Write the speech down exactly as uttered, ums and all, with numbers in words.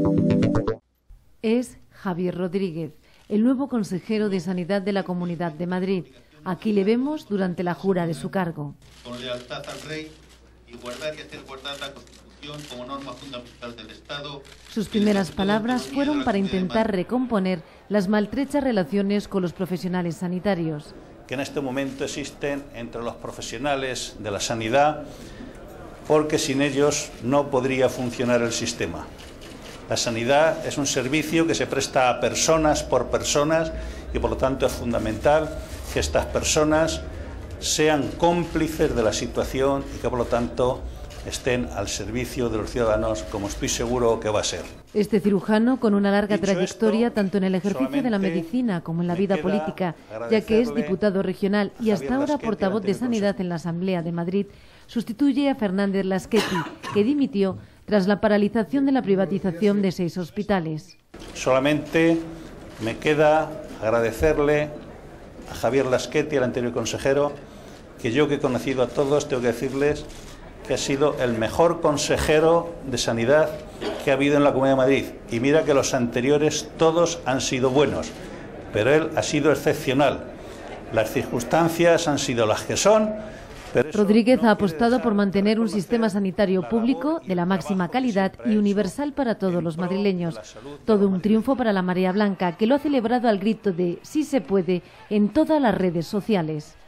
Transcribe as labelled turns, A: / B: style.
A: Es Javier Rodríguez, el nuevo consejero de Sanidad de la Comunidad de Madrid. Aquí le vemos durante la jura de su cargo.
B: Con lealtad al rey y guardar y hacer guardar la Constitución como norma fundamental del Estado.
A: Sus primeras palabras fueron para intentar recomponer las maltrechas relaciones con los profesionales sanitarios.
C: Que en este momento existen entre los profesionales de la sanidad, porque sin ellos no podría funcionar el sistema. La sanidad es un servicio que se presta a personas por personas y por lo tanto es fundamental que estas personas sean cómplices de la situación y que por lo tanto estén al servicio de los ciudadanos, como estoy seguro que va a ser.
A: Este cirujano, con una larga
C: Dicho
A: trayectoria
C: esto,
A: tanto en el ejercicio de la medicina como en la vida política, ya que es diputado regional y hasta ahora portavoz de Sanidad en la Asamblea de Madrid, sustituye a Fernández Lasqueti, que dimitió tras la paralización de la privatización de seis hospitales.
C: Solamente me queda agradecerle a Javier Lasqueti, el anterior consejero, que yo que he conocido a todos, tengo que decirles que ha sido el mejor consejero de sanidad que ha habido en la Comunidad de Madrid. Y mira que los anteriores todos han sido buenos, pero él ha sido excepcional. Las circunstancias han sido las que son.
A: Rodríguez ha apostado por mantener un sistema sanitario público de la máxima calidad y universal para todos los madrileños. Todo un triunfo para la Marea Blanca, que lo ha celebrado al grito de "sí se puede" en todas las redes sociales.